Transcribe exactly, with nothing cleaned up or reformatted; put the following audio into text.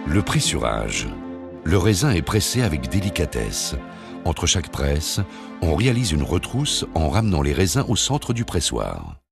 Le pressurage. Le raisin est pressé avec délicatesse. Entre chaque presse, on réalise une retrousse en ramenant les raisins au centre du pressoir.